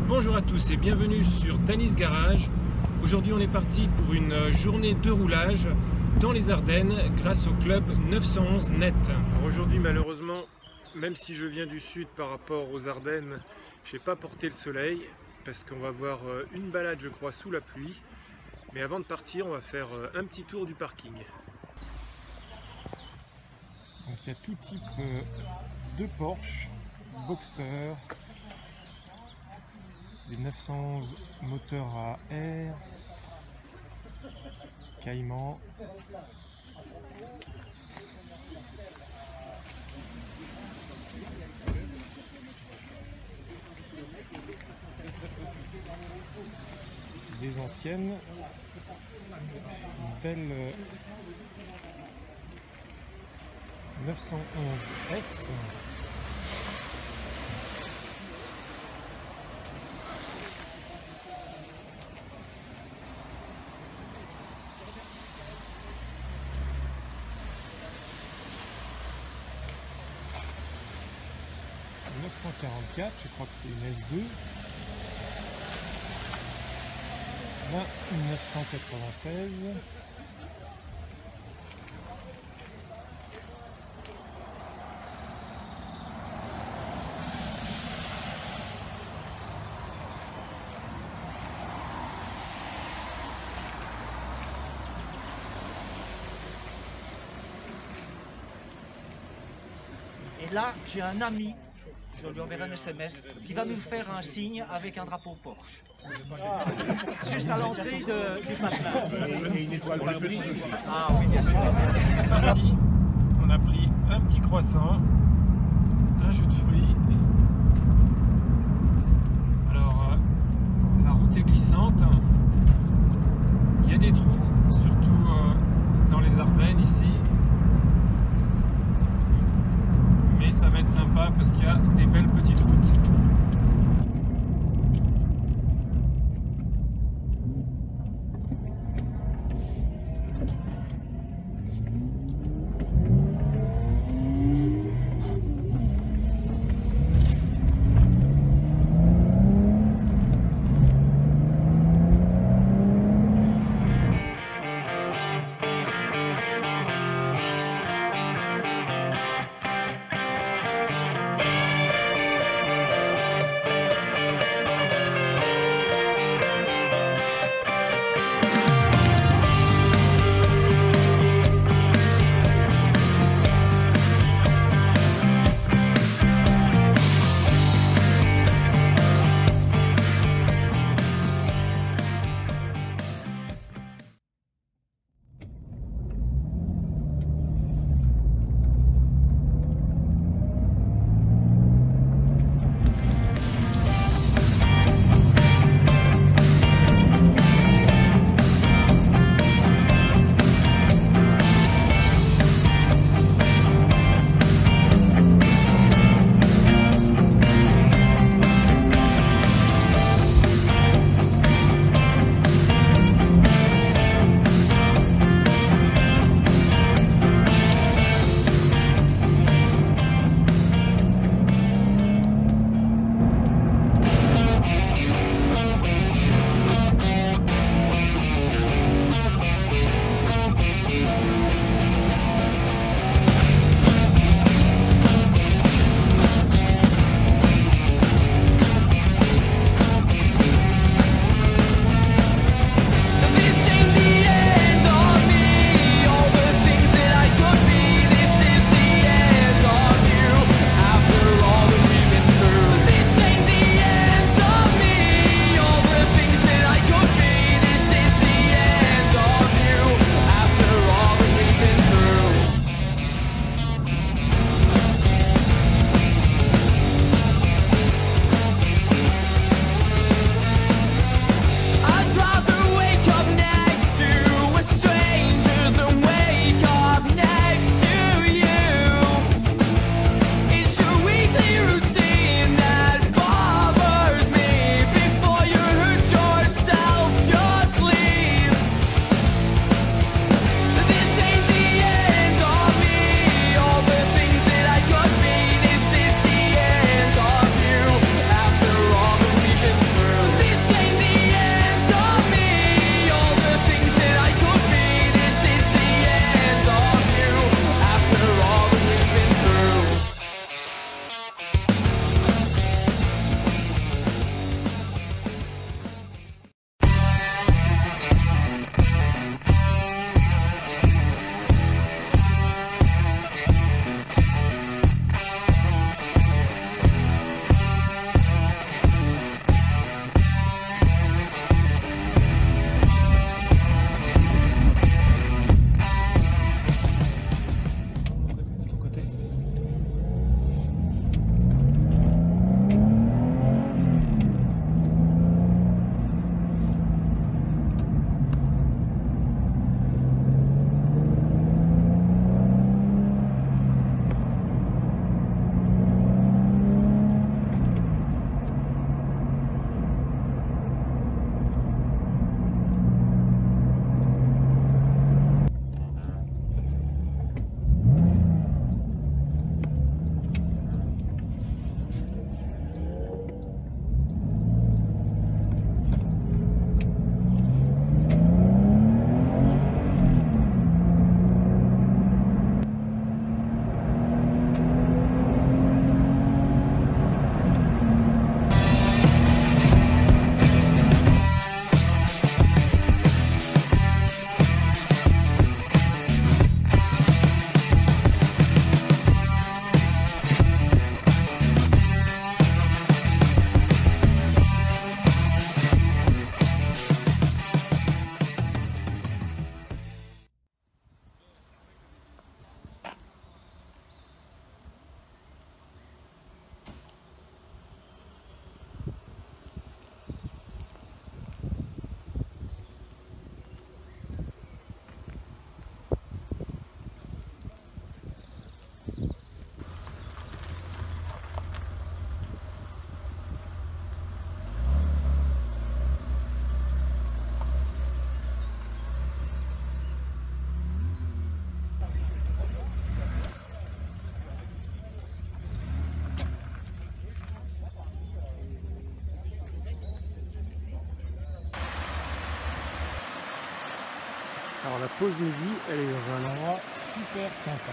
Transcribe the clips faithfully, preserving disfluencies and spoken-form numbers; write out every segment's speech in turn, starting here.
Bonjour à tous et bienvenue sur Danny's Garage. Aujourd'hui on est parti pour une journée de roulage dans les Ardennes grâce au club neuf cent onze Net. Alors aujourd'hui malheureusement, même si je viens du sud par rapport aux Ardennes, j'ai pas porté le soleil parce qu'on va voir une balade je crois sous la pluie. Mais avant de partir on va faire un petit tour du parking. Donc il y a tout type de Porsche, Boxster, des neuf cent onze moteurs à air, Cayman, des anciennes, une belle neuf cent onze S. neuf cent quarante-quatre, je crois que c'est une S deux. Là, une neuf cent quatre-vingt-seize. Et là, j'ai un ami, je lui enverrai un S M S, qui va nous faire un signe avec un drapeau Porsche. Juste à l'entrée du patelin. Et une étoile pour le fessier. Ah oui, bien sûr. C'est parti. On a pris un petit croissant, un jus de fruits. Alors, euh, la route est glissante. Il y a des trous, surtout euh, dans les Ardennes ici. Mais ça va être sympa parce qu'il y a des belles petites routes. Alors la pause midi, elle est dans un endroit super sympa.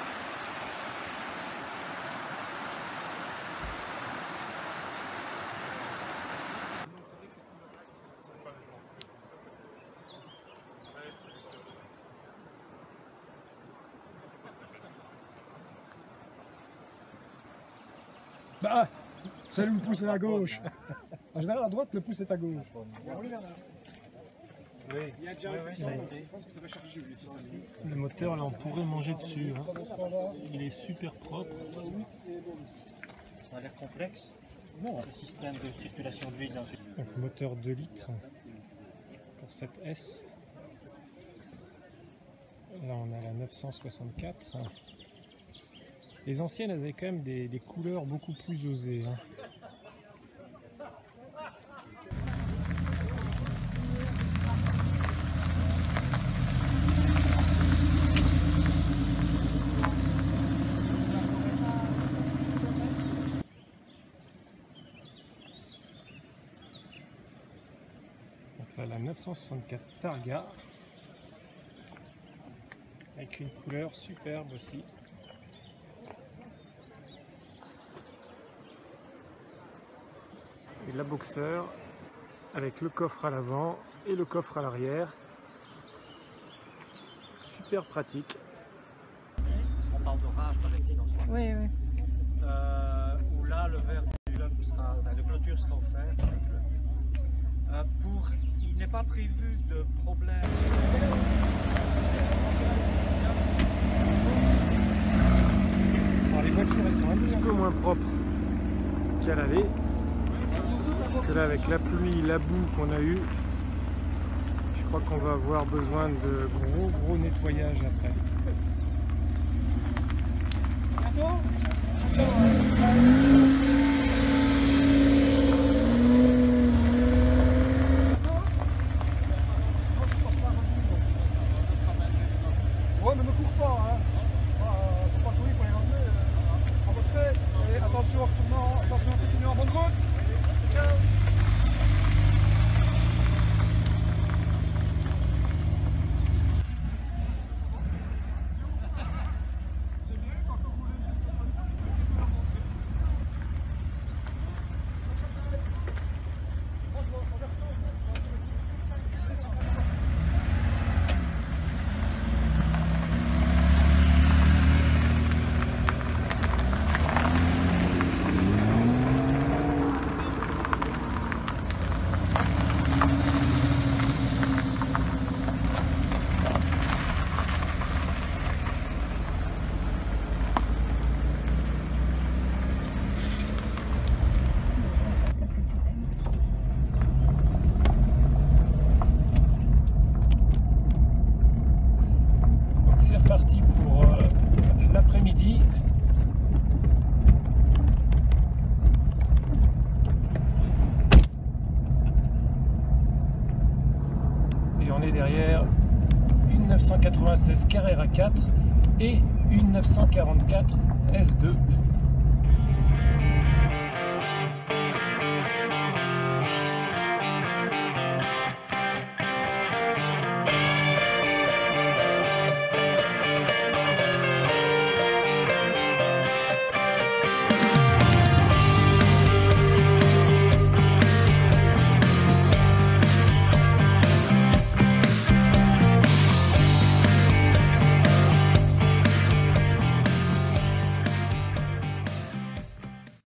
Bah, celle où le pouce est à gauche. En général, à droite, le pouce est à gauche. Oui, il y a déjà oui, ça a été. Le moteur, là, on pourrait manger dessus. Hein. Il est super propre. Ça a l'air complexe. Non, le système de circulation d'huile dans une... Donc, moteur deux litres pour cette S. Là, on a la neuf cent soixante-quatre. Les anciennes avaient quand même des, des couleurs beaucoup plus osées. Hein. Donc là, la neuf cent soixante-quatre Targa avec une couleur superbe aussi. Et la Boxer avec le coffre à l'avant et le coffre à l'arrière. Super pratique. On parle d'orage par exemple. Oui, oui. Euh, où là, le verre du club sera, enfin, le clôture sera offert. Euh, pour, il n'est pas prévu de problème. Alors les voitures, elles sont un petit peu moins propres qu'à l'aller. Parce que là, avec la pluie, la boue qu'on a eue, je crois qu'on va avoir besoin de gros gros nettoyage après. Ouais, mais ne cours pas, hein. Faut pas courir pour les ramener en retraite. Et attention en retournant, attention en continuant en bonne route. Ciao. Parti pour euh, l'après-midi. Et on est derrière une neuf cent quatre-vingt-seize Carrera quatre et une neuf cent quarante-quatre S deux.